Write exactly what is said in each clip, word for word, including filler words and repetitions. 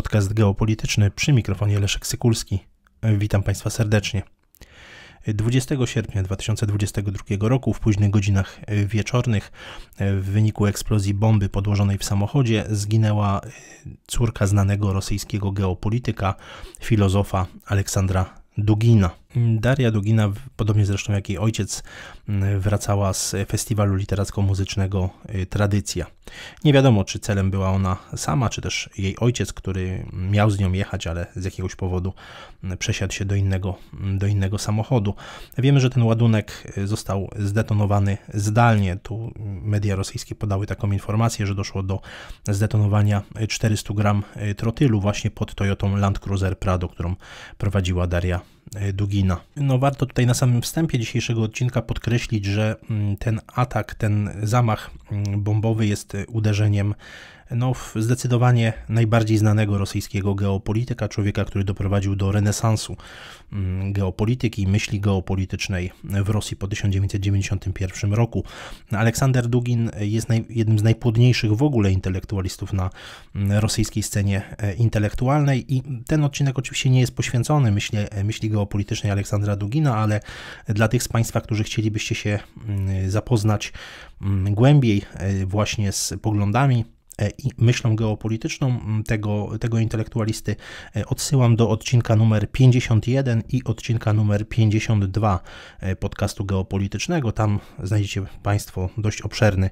podcast geopolityczny, przy mikrofonie Leszek Sykulski. Witam Państwa serdecznie. dwudziestego sierpnia dwa tysiące dwudziestego drugiego roku w późnych godzinach wieczornych w wyniku eksplozji bomby podłożonej w samochodzie zginęła córka znanego rosyjskiego geopolityka, filozofa Aleksandra Dugina. Daria Dugina, podobnie zresztą jak jej ojciec, wracała z festiwalu literacko-muzycznego Tradycja. Nie wiadomo, czy celem była ona sama, czy też jej ojciec, który miał z nią jechać, ale z jakiegoś powodu przesiadł się do innego, do innego samochodu. Wiemy, że ten ładunek został zdetonowany zdalnie. Tu media rosyjskie podały taką informację, że doszło do zdetonowania czterystu gram trotylu właśnie pod Toyotą Land Cruiser Prado, którą prowadziła Daria Dugina. No warto tutaj na samym wstępie dzisiejszego odcinka podkreślić, że ten atak, ten zamach bombowy jest uderzeniem no, zdecydowanie najbardziej znanego rosyjskiego geopolityka, człowieka, który doprowadził do renesansu geopolityki i myśli geopolitycznej w Rosji po tysiąc dziewięćset dziewięćdziesiątym pierwszym roku. Aleksander Dugin jest naj, jednym z najpłodniejszych w ogóle intelektualistów na rosyjskiej scenie intelektualnej i ten odcinek oczywiście nie jest poświęcony myśli, myśli geopolitycznej Aleksandra Dugina, ale dla tych z Państwa, którzy chcielibyście się zapoznać głębiej właśnie z poglądami i myślą geopolityczną tego, tego intelektualisty, odsyłam do odcinka numer pięćdziesiąt jeden i odcinka numer pięćdziesiąt dwa podcastu geopolitycznego. Tam znajdziecie Państwo dość obszerny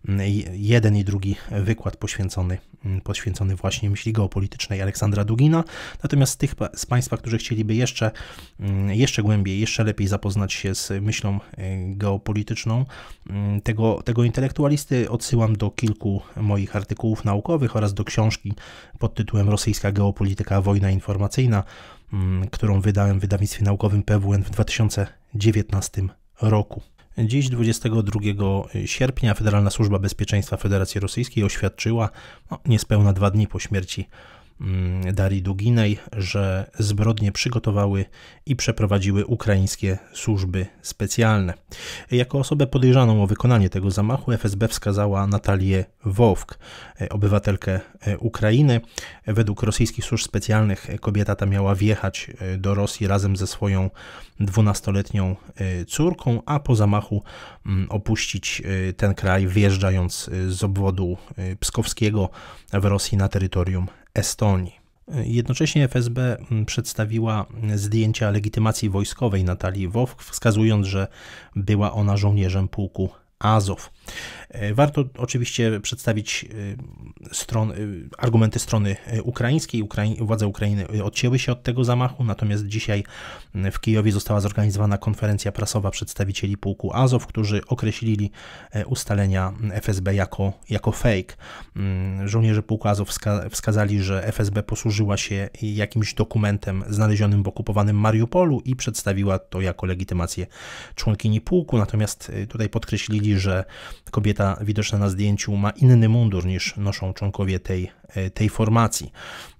jeden i drugi wykład poświęcony, poświęcony właśnie myśli geopolitycznej Aleksandra Dugina. Natomiast z tych z Państwa, którzy chcieliby jeszcze, jeszcze głębiej, jeszcze lepiej zapoznać się z myślą geopolityczną tego, tego intelektualisty, odsyłam do kilku moich artykułów naukowych oraz do książki pod tytułem Rosyjska geopolityka, wojna informacyjna, którą wydałem w wydawnictwie naukowym P W N w dwa tysiące dziewiętnastym roku. Dziś, dwudziestego drugiego sierpnia, Federalna Służba Bezpieczeństwa Federacji Rosyjskiej oświadczyła, no, niespełna dwa dni po śmierci Darii Duginej, że zbrodnie przygotowały i przeprowadziły ukraińskie służby specjalne. Jako osobę podejrzaną o wykonanie tego zamachu F S B wskazała Natalię Wowk, obywatelkę Ukrainy. Według rosyjskich służb specjalnych kobieta ta miała wjechać do Rosji razem ze swoją dwunastoletnią córką, a po zamachu opuścić ten kraj, wjeżdżając z obwodu pskowskiego w Rosji na terytorium Estonii. Jednocześnie F S B przedstawiła zdjęcia legitymacji wojskowej Natalii Wowk, wskazując, że była ona żołnierzem pułku Azow. Warto oczywiście przedstawić stron, argumenty strony ukraińskiej. Ukrai- władze Ukrainy odcięły się od tego zamachu, natomiast dzisiaj w Kijowie została zorganizowana konferencja prasowa przedstawicieli pułku Azow, którzy określili ustalenia F S B jako, jako fake. Żołnierze pułku Azow wska- wskazali, że F S B posłużyła się jakimś dokumentem znalezionym w okupowanym Mariupolu i przedstawiła to jako legitymację członkini pułku, natomiast tutaj podkreślili, że kobieta widoczna na zdjęciu ma inny mundur niż noszą członkowie tej, tej formacji.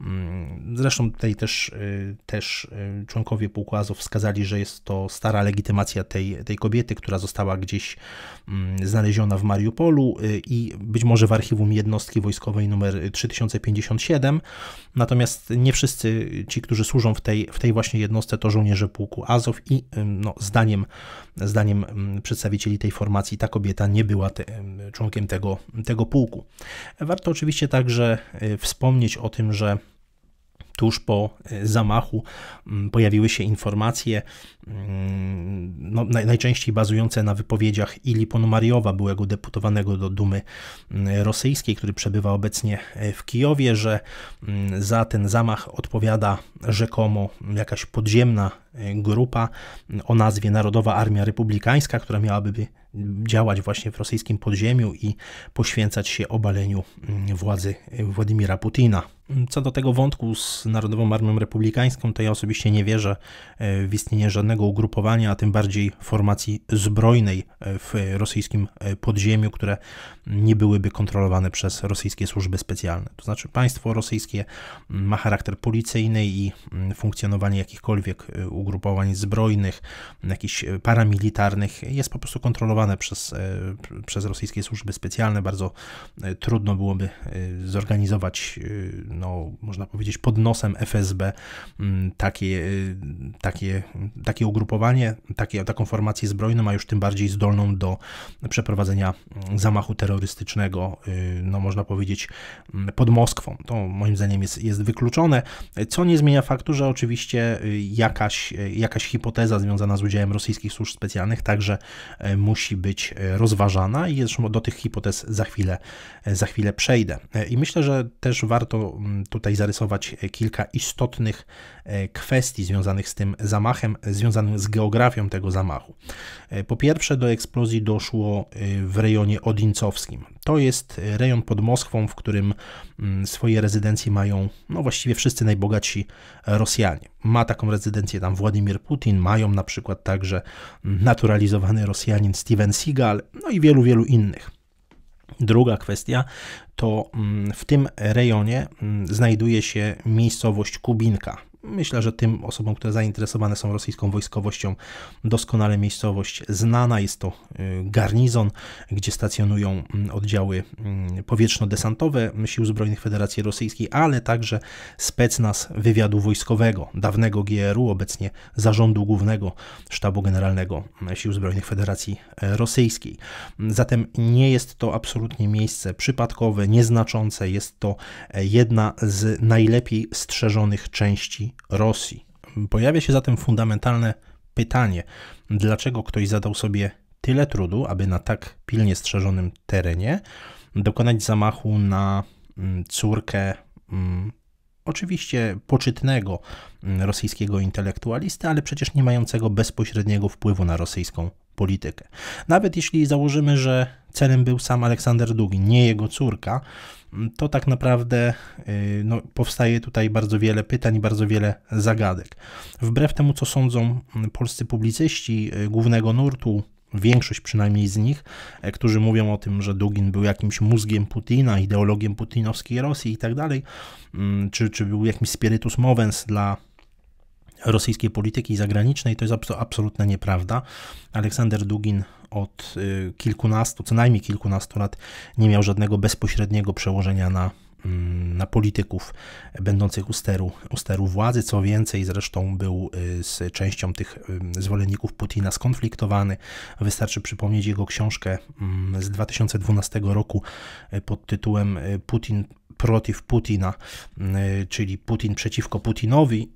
Zresztą tutaj też, też członkowie pułku Azow wskazali, że jest to stara legitymacja tej, tej kobiety, która została gdzieś znaleziona w Mariupolu i być może w archiwum jednostki wojskowej numer trzy tysiące pięćdziesiąt siedem. Natomiast nie wszyscy ci, którzy służą w tej, w tej właśnie jednostce, to żołnierze pułku Azow i no, zdaniem, zdaniem przedstawicieli tej formacji ta kobieta nie była te, członkiem tego, tego pułku. Warto oczywiście także wspomnieć o tym, że tuż po zamachu pojawiły się informacje, no, najczęściej bazujące na wypowiedziach Ili Ponomariowa, byłego deputowanego do Dumy rosyjskiej, który przebywa obecnie w Kijowie, że za ten zamach odpowiada rzekomo jakaś podziemna grupa o nazwie Narodowa Armia Republikańska, która miałaby działać właśnie w rosyjskim podziemiu i poświęcać się obaleniu władzy Władimira Putina. Co do tego wątku z Narodową Armią Republikańską, to ja osobiście nie wierzę w istnienie żadnego ugrupowania, a tym bardziej formacji zbrojnej w rosyjskim podziemiu, które nie byłyby kontrolowane przez rosyjskie służby specjalne. To znaczy państwo rosyjskie ma charakter policyjny i funkcjonowanie jakichkolwiek ugrupowań ugrupowań zbrojnych, jakichś paramilitarnych jest po prostu kontrolowane przez, przez rosyjskie służby specjalne. Bardzo trudno byłoby zorganizować, no, można powiedzieć, pod nosem F S B takie, takie, takie ugrupowanie, takie, taką formację zbrojną, a już tym bardziej zdolną do przeprowadzenia zamachu terrorystycznego, no można powiedzieć, pod Moskwą. To moim zdaniem jest, jest wykluczone, co nie zmienia faktu, że oczywiście jakaś, jakaś hipoteza związana z udziałem rosyjskich służb specjalnych także musi być rozważana i zresztą do tych hipotez za chwilę, za chwilę przejdę. I myślę, że też warto tutaj zarysować kilka istotnych kwestii związanych z tym zamachem, związanych z geografią tego zamachu. Po pierwsze, do eksplozji doszło w rejonie odińcowskim. To jest rejon pod Moskwą, w którym swoje rezydencje mają no właściwie wszyscy najbogatsi Rosjanie. Ma taką rezydencję tam Władimir Putin, mają na przykład także naturalizowany Rosjanin Steven Seagal, no i wielu, wielu innych. Druga kwestia to w tym rejonie znajduje się miejscowość Kubinka. Myślę, że tym osobom, które zainteresowane są rosyjską wojskowością, doskonale miejscowość znana. Jest to garnizon, gdzie stacjonują oddziały powietrzno-desantowe Sił Zbrojnych Federacji Rosyjskiej, ale także specnaz wywiadu wojskowego, dawnego G R U, obecnie Zarządu Głównego Sztabu Generalnego Sił Zbrojnych Federacji Rosyjskiej. Zatem nie jest to absolutnie miejsce przypadkowe, nieznaczące. Jest to jedna z najlepiej strzeżonych części Rosji. Pojawia się zatem fundamentalne pytanie, dlaczego ktoś zadał sobie tyle trudu, aby na tak pilnie strzeżonym terenie dokonać zamachu na córkę um, oczywiście poczytnego rosyjskiego intelektualisty, ale przecież nie mającego bezpośredniego wpływu na rosyjską politykę. Nawet jeśli założymy, że celem był sam Aleksander Dugin, nie jego córka, to tak naprawdę no, powstaje tutaj bardzo wiele pytań i bardzo wiele zagadek. Wbrew temu, co sądzą polscy publicyści głównego nurtu, większość przynajmniej z nich, którzy mówią o tym, że Dugin był jakimś mózgiem Putina, ideologiem putinowskiej Rosji i tak dalej, czy, czy był jakimś spiritus movens dla rosyjskiej polityki zagranicznej, to jest absolutna nieprawda. Aleksander Dugin od kilkunastu, co najmniej kilkunastu lat nie miał żadnego bezpośredniego przełożenia na, na polityków będących u steru, u steru władzy. Co więcej, zresztą był z częścią tych zwolenników Putina skonfliktowany. Wystarczy przypomnieć jego książkę z dwa tysiące dwunastego roku pod tytułem Putin przeciw Putina, czyli Putin przeciwko Putinowi.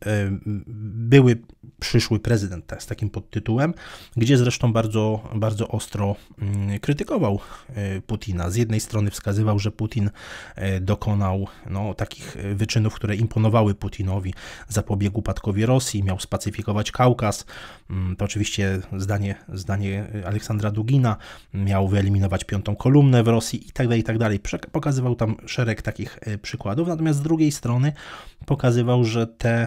Były przyszły prezydent z takim podtytułem, gdzie zresztą bardzo, bardzo ostro krytykował Putina. Z jednej strony wskazywał, że Putin dokonał no, takich wyczynów, które imponowały Putinowi, zapobiegł upadkowi Rosji, miał spacyfikować Kaukaz. To oczywiście zdanie, zdanie Aleksandra Dugina, miał wyeliminować piątą kolumnę w Rosji i tak dalej, i tak dalej. Pokazywał tam szereg takich przykładów, natomiast z drugiej strony pokazywał, że, te,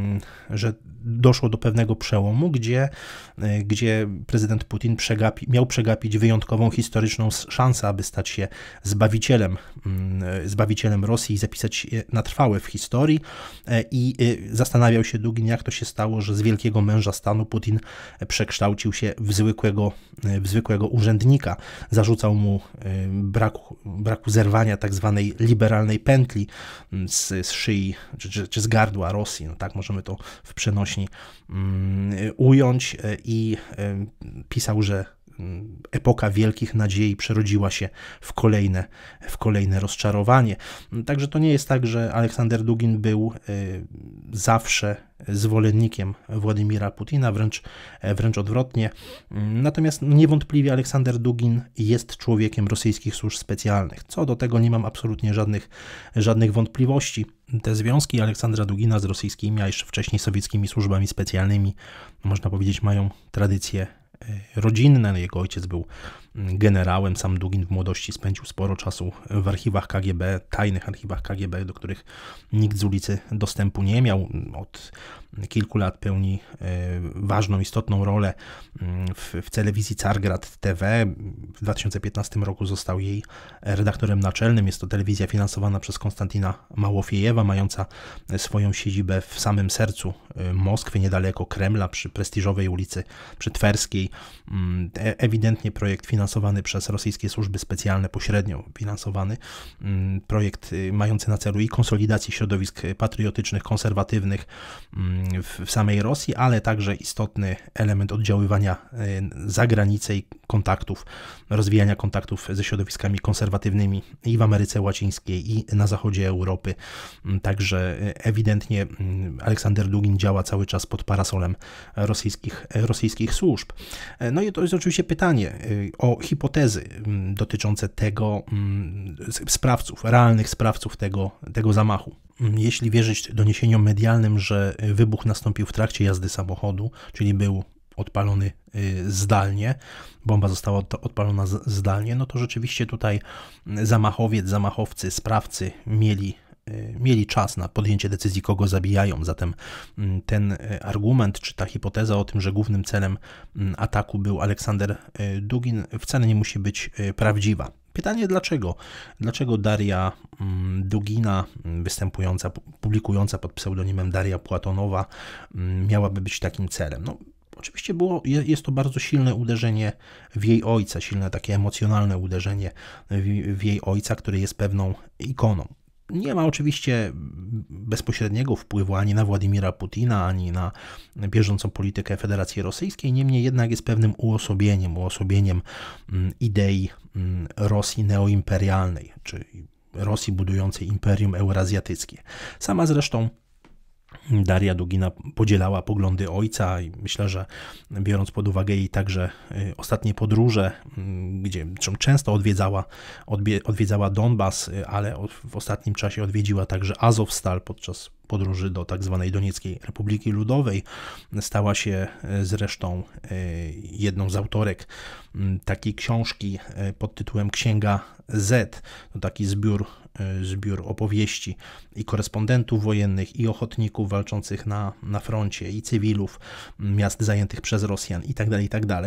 że doszło do pewnego przełomu, gdzie, gdzie prezydent Putin przegapi, miał przegapić wyjątkową historyczną szansę, aby stać się zbawicielem, zbawicielem Rosji i zapisać się na trwałe w historii. I zastanawiał się Dugin, jak to się stało, że z wielkiego męża stanu Putin przekształcił się w zwykłego, w zwykłego urzędnika. Zarzucał mu braku, braku zerwania tak zwanej liberalnej pętli z, z szyi czy, czy, czy z gardła Rosji. No tak możemy to w przenośni um, ująć i um, pisał, że epoka wielkich nadziei przerodziła się w kolejne, w kolejne rozczarowanie. Także to nie jest tak, że Aleksander Dugin był zawsze zwolennikiem Władimira Putina, wręcz, wręcz odwrotnie. Natomiast niewątpliwie Aleksander Dugin jest człowiekiem rosyjskich służb specjalnych. Co do tego nie mam absolutnie żadnych, żadnych wątpliwości. Te związki Aleksandra Dugina z rosyjskimi, a jeszcze wcześniej sowieckimi służbami specjalnymi, można powiedzieć, mają tradycje rodzinne. Jego ojciec był generałem. Sam Dugin w młodości spędził sporo czasu w archiwach K G B, tajnych archiwach K G B, do których nikt z ulicy dostępu nie miał. Od kilku lat pełni ważną, istotną rolę w, w telewizji Cargrad T V. W dwa tysiące piętnastym roku został jej redaktorem naczelnym. Jest to telewizja finansowana przez Konstantina Małofiejewa, mająca swoją siedzibę w samym sercu Moskwy, niedaleko Kremla, przy prestiżowej ulicy przy Twerskiej. Ewidentnie projekt finansowany przez rosyjskie służby specjalne, pośrednio finansowany. Projekt mający na celu i konsolidację środowisk patriotycznych, konserwatywnych w, w samej Rosji, ale także istotny element oddziaływania za granicę i kontaktów, rozwijania kontaktów ze środowiskami konserwatywnymi i w Ameryce Łacińskiej, i na zachodzie Europy. Także ewidentnie Aleksander Dugin działa cały czas pod parasolem rosyjskich, rosyjskich służb. No i to jest oczywiście pytanie o hipotezy dotyczące tego, sprawców, realnych sprawców tego, tego zamachu. Jeśli wierzyć doniesieniom medialnym, że wybuch nastąpił w trakcie jazdy samochodu, czyli był odpalony zdalnie, bomba została odpalona zdalnie, no to rzeczywiście tutaj zamachowiec, zamachowcy, sprawcy mieli mieli czas na podjęcie decyzji, kogo zabijają. Zatem ten argument, czy ta hipoteza o tym, że głównym celem ataku był Aleksander Dugin, wcale nie musi być prawdziwa. Pytanie dlaczego? Dlaczego Daria Dugina, występująca, publikująca pod pseudonimem Daria Płatonowa, miałaby być takim celem? No, oczywiście było, jest to bardzo silne uderzenie w jej ojca, silne takie emocjonalne uderzenie w, w jej ojca, który jest pewną ikoną. Nie ma oczywiście bezpośredniego wpływu ani na Władimira Putina, ani na bieżącą politykę Federacji Rosyjskiej, niemniej jednak jest pewnym uosobieniem, uosobieniem idei Rosji neoimperialnej, czy Rosji budującej imperium eurazjatyckie. Sama zresztą Daria Dugina podzielała poglądy ojca i myślę, że biorąc pod uwagę jej także ostatnie podróże, gdzie często odwiedzała, odwiedzała Donbas, ale w ostatnim czasie odwiedziła także Azowstal podczas podróży do tak zwanej Donieckiej Republiki Ludowej. Stała się zresztą jedną z autorek takiej książki pod tytułem Księga Z. To taki zbiór, zbiór opowieści i korespondentów wojennych, i ochotników walczących na, na froncie, i cywilów miast zajętych przez Rosjan itd., itd.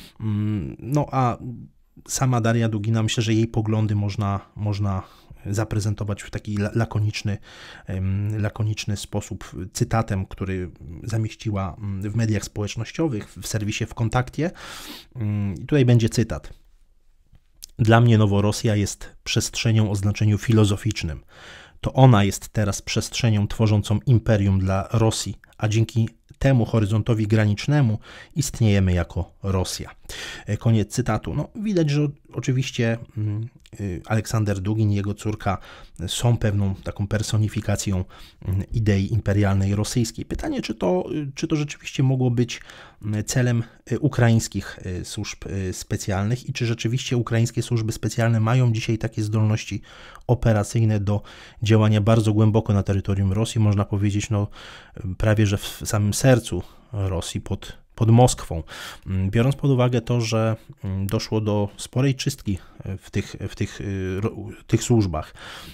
No a sama Daria Dugina, myślę, że jej poglądy można, można zaprezentować w taki lakoniczny, lakoniczny sposób cytatem, który zamieściła w mediach społecznościowych, w serwisie W Kontakcie. I tutaj będzie cytat. Dla mnie Noworosja jest przestrzenią o znaczeniu filozoficznym. To ona jest teraz przestrzenią tworzącą imperium dla Rosji, a dzięki temu horyzontowi granicznemu istniejemy jako Rosja. Koniec cytatu. No, widać, że oczywiście Aleksander Dugin i jego córka są pewną taką personifikacją idei imperialnej rosyjskiej. Pytanie, czy to, czy to rzeczywiście mogło być celem ukraińskich służb specjalnych i czy rzeczywiście ukraińskie służby specjalne mają dzisiaj takie zdolności operacyjne do działania bardzo głęboko na terytorium Rosji, można powiedzieć, no prawie że w samym sercu Rosji, pod pod Moskwą. Biorąc pod uwagę to, że doszło do sporej czystki w tych, w tych, tych służbach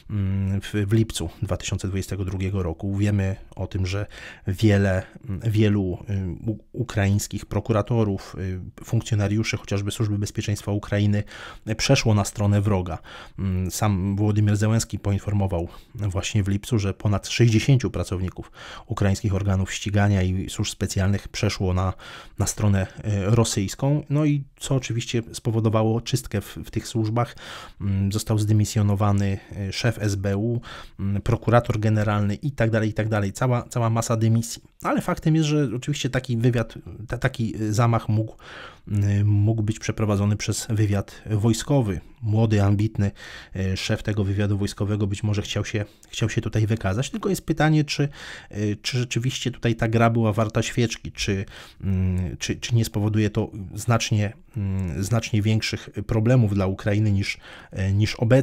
w, w lipcu dwa tysiące dwudziestego drugiego roku. Wiemy o tym, że wiele, wielu ukraińskich prokuratorów, funkcjonariuszy chociażby Służby Bezpieczeństwa Ukrainy przeszło na stronę wroga. Sam Wołodymyr Zełenski poinformował właśnie w lipcu, że ponad sześćdziesięciu pracowników ukraińskich organów ścigania i służb specjalnych przeszło na na stronę rosyjską, no i co oczywiście spowodowało czystkę w, w tych służbach. Został zdymisjonowany szef S B U, prokurator generalny i tak dalej, i tak dalej. Cała, cała masa dymisji. Ale faktem jest, że oczywiście taki wywiad, t- taki zamach mógł, mógł być przeprowadzony przez wywiad wojskowy. Młody, ambitny szef tego wywiadu wojskowego być może chciał się, chciał się tutaj wykazać. Tylko jest pytanie, czy, czy rzeczywiście tutaj ta gra była warta świeczki, czy, czy, czy nie spowoduje to znacznie, znacznie większych problemów dla Ukrainy niż, niż obecnie.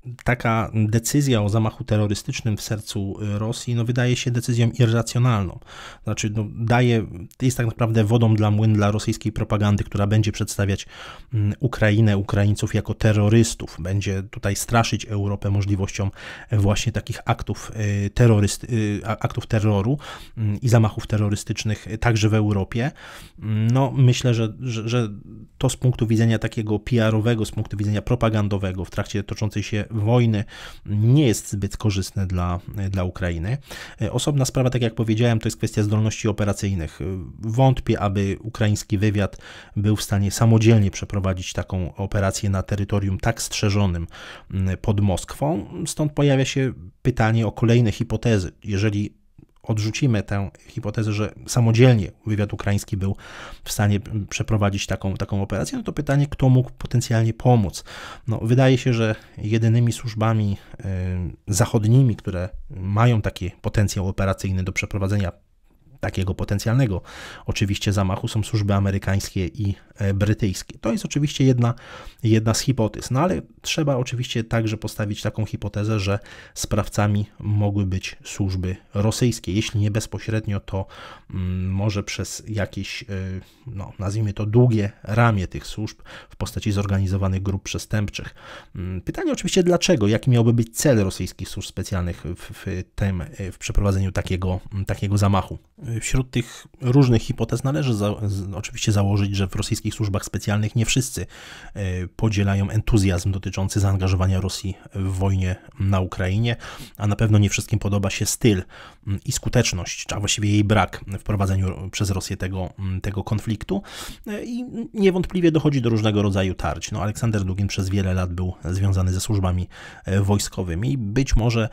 taka decyzja o zamachu terrorystycznym w sercu Rosji no, wydaje się decyzją irracjonalną. Znaczy, no, daje, jest tak naprawdę wodą dla młyn dla rosyjskiej propagandy, która będzie przedstawiać Ukrainę, Ukraińców jako terrorystów. Będzie tutaj straszyć Europę możliwością właśnie takich aktów, terroryst, aktów terroru i zamachów terrorystycznych także w Europie. No, myślę, że, że, że to z punktu widzenia takiego P R-owego, z punktu widzenia propagandowego w trakcie toczącej się wojny nie jest zbyt korzystne dla, dla Ukrainy. Osobna sprawa, tak jak powiedziałem, to jest kwestia zdolności operacyjnych. Wątpię, aby ukraiński wywiad był w stanie samodzielnie przeprowadzić taką operację na terytorium tak strzeżonym pod Moskwą. Stąd pojawia się pytanie o kolejne hipotezy. Jeżeli odrzucimy tę hipotezę, że samodzielnie wywiad ukraiński był w stanie przeprowadzić taką, taką operację, no to pytanie, kto mógł potencjalnie pomóc. No, wydaje się, że jedynymi służbami y, zachodnimi, które mają taki potencjał operacyjny do przeprowadzenia takiego potencjalnego oczywiście zamachu, są służby amerykańskie i brytyjskie. To jest oczywiście jedna, jedna z hipotez, no ale trzeba oczywiście także postawić taką hipotezę, że sprawcami mogły być służby rosyjskie. Jeśli nie bezpośrednio, to mm, może przez jakieś, no, nazwijmy to długie ramię tych służb w postaci zorganizowanych grup przestępczych. Pytanie oczywiście dlaczego, jaki miałby być cel rosyjskich służb specjalnych w, w, tym, w przeprowadzeniu takiego, takiego zamachu. Wśród tych różnych hipotez należy za, z, oczywiście założyć, że w rosyjskich służbach specjalnych nie wszyscy y, podzielają entuzjazm dotyczący zaangażowania Rosji w wojnie na Ukrainie, a na pewno nie wszystkim podoba się styl y, i skuteczność, a właściwie jej brak w prowadzeniu przez Rosję tego, y, tego konfliktu y, i niewątpliwie dochodzi do różnego rodzaju tarć. No, Aleksander Dugin przez wiele lat był związany ze służbami y, wojskowymi i być może,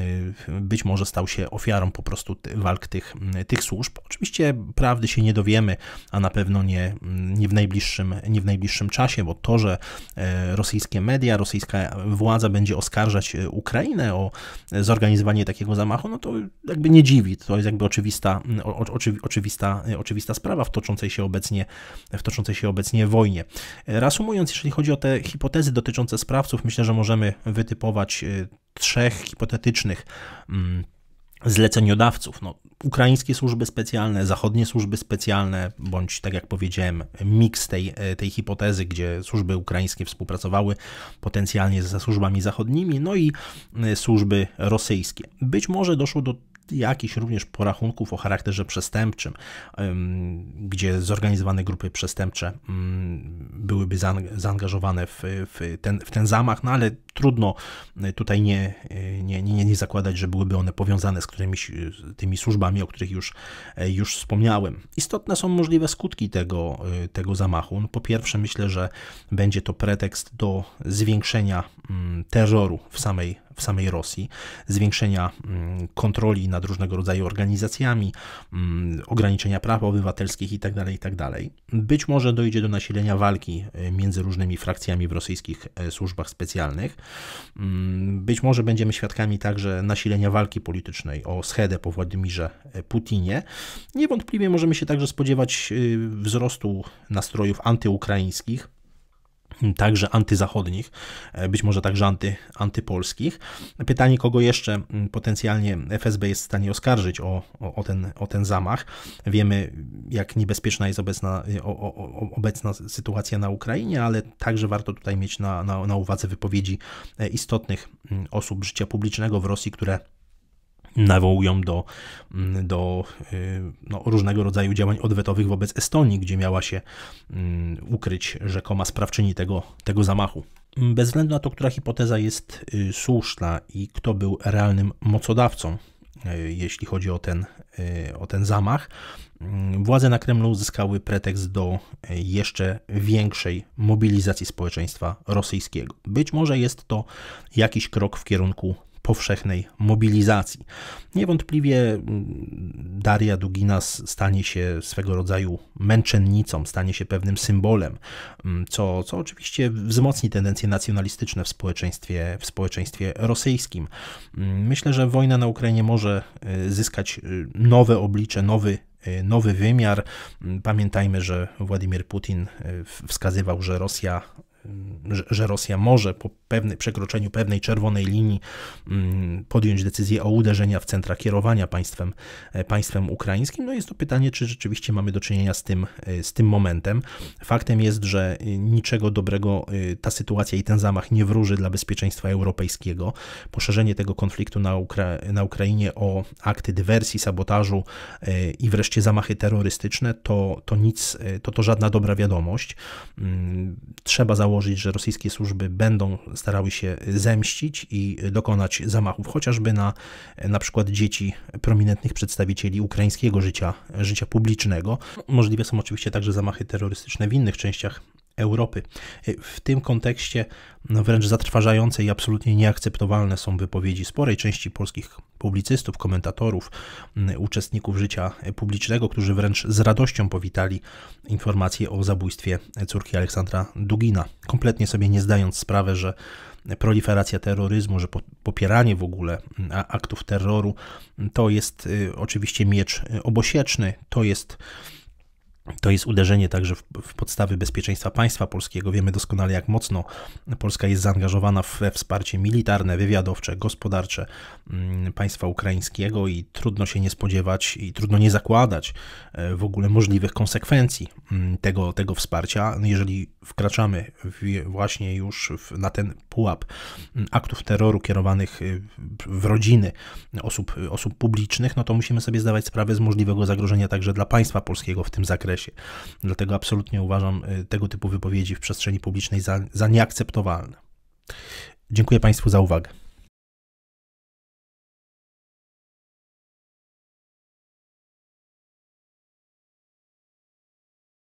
y, być może stał się ofiarą po prostu ty, walk tych, y, tych służb. Oczywiście prawdy się nie dowiemy, a na pewno nie, nie, w najbliższym, nie w najbliższym czasie, bo to, że rosyjskie media, rosyjska władza będzie oskarżać Ukrainę o zorganizowanie takiego zamachu, no to jakby nie dziwi. To jest jakby oczywista, oczy, oczywista, oczywista sprawa w toczącej się obecnie, w toczącej się obecnie wojnie. Reasumując, jeżeli chodzi o te hipotezy dotyczące sprawców, myślę, że możemy wytypować trzech hipotetycznych zleceniodawców. No, ukraińskie służby specjalne, zachodnie służby specjalne, bądź tak jak powiedziałem, miks tej, tej hipotezy, gdzie służby ukraińskie współpracowały potencjalnie ze służbami zachodnimi, no i służby rosyjskie. Być może doszło do jakichś również porachunków o charakterze przestępczym, gdzie zorganizowane grupy przestępcze byłyby zaangażowane w, w, ten, w ten zamach, no ale trudno tutaj nie, nie, nie, nie zakładać, że byłyby one powiązane z którymiś tymi służbami, o których już, już wspomniałem. Istotne są możliwe skutki tego, tego zamachu. No, po pierwsze, myślę, że będzie to pretekst do zwiększenia terroru w samej w samej Rosji, zwiększenia kontroli nad różnego rodzaju organizacjami, ograniczenia praw obywatelskich itd., itd. Być może dojdzie do nasilenia walki między różnymi frakcjami w rosyjskich służbach specjalnych. Być może będziemy świadkami także nasilenia walki politycznej o schedę po Władimirze Putinie. Niewątpliwie możemy się także spodziewać wzrostu nastrojów antyukraińskich, także antyzachodnich, być może także anty, antypolskich. Pytanie, kogo jeszcze potencjalnie F S B jest w stanie oskarżyć o, o, o, ten, o ten zamach. Wiemy, jak niebezpieczna jest obecna, o, o, obecna sytuacja na Ukrainie, ale także warto tutaj mieć na, na, na uwadze wypowiedzi istotnych osób życia publicznego w Rosji, które nawołują do, do no, różnego rodzaju działań odwetowych wobec Estonii, gdzie miała się ukryć rzekoma sprawczyni tego, tego zamachu. Bez względu na to, która hipoteza jest słuszna i kto był realnym mocodawcą, jeśli chodzi o ten, o ten zamach, władze na Kremlu uzyskały pretekst do jeszcze większej mobilizacji społeczeństwa rosyjskiego. Być może jest to jakiś krok w kierunku powszechnej mobilizacji. Niewątpliwie Daria Dugina stanie się swego rodzaju męczennicą, stanie się pewnym symbolem, co, co oczywiście wzmocni tendencje nacjonalistyczne w społeczeństwie, w społeczeństwie rosyjskim. Myślę, że wojna na Ukrainie może zyskać nowe oblicze, nowy nowy wymiar. Pamiętajmy, że Władimir Putin wskazywał, że Rosja że Rosja może po pewnym przekroczeniu pewnej czerwonej linii podjąć decyzję o uderzeniu w centra kierowania państwem, państwem ukraińskim. No jest to pytanie, czy rzeczywiście mamy do czynienia z tym, z tym momentem. Faktem jest, że niczego dobrego ta sytuacja i ten zamach nie wróży dla bezpieczeństwa europejskiego. Poszerzenie tego konfliktu na, Ukra- na Ukrainie o akty dywersji, sabotażu i wreszcie zamachy terrorystyczne to, to nic, to, to żadna dobra wiadomość. Trzeba założyć, że rosyjskie służby będą starały się zemścić i dokonać zamachów, chociażby na na przykład dzieci prominentnych przedstawicieli ukraińskiego życia, życia publicznego. Możliwe są oczywiście także zamachy terrorystyczne w innych częściach Europy. W tym kontekście no wręcz zatrważające i absolutnie nieakceptowalne są wypowiedzi sporej części polskich publicystów, komentatorów, uczestników życia publicznego, którzy wręcz z radością powitali informację o zabójstwie córki Aleksandra Dugina, kompletnie sobie nie zdając sprawy, że proliferacja terroryzmu, że popieranie w ogóle aktów terroru to jest oczywiście miecz obosieczny, to jest To jest uderzenie także w, w podstawy bezpieczeństwa państwa polskiego. Wiemy doskonale, jak mocno Polska jest zaangażowana we wsparcie militarne, wywiadowcze, gospodarcze państwa ukraińskiego i trudno się nie spodziewać i trudno nie zakładać w ogóle możliwych konsekwencji tego, tego wsparcia. Jeżeli wkraczamy w, właśnie już w, na ten pułap aktów terroru kierowanych w rodziny osób, osób publicznych, no to musimy sobie zdawać sprawę z możliwego zagrożenia także dla państwa polskiego w tym zakresie. Dlatego absolutnie uważam tego typu wypowiedzi w przestrzeni publicznej za, za nieakceptowalne. Dziękuję Państwu za uwagę.